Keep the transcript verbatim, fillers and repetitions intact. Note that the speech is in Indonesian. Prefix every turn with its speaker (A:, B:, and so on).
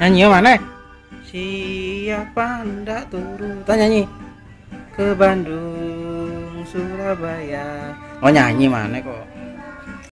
A: Nyanyi mana? Siapa ndak turun? Tanya nyanyi ke Bandung, Surabaya. Oh nyanyi mana kok?